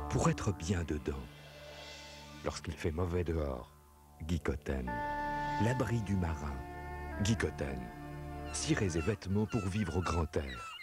pour être bien dedans. Lorsqu'il fait mauvais dehors, Guicoten. L'abri du marin, Guicoten. Cirés et vêtements pour vivre au grand air.